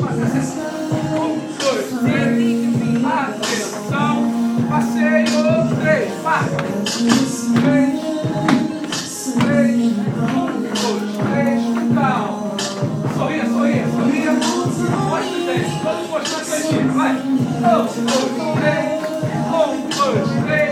Atenção, passeio, 3, marca. 3, 2, 3, calma. Sorria. Mostra o dente, vamos mostrar a cantinha, vai. 1, 2, 3, 1, 2, 3.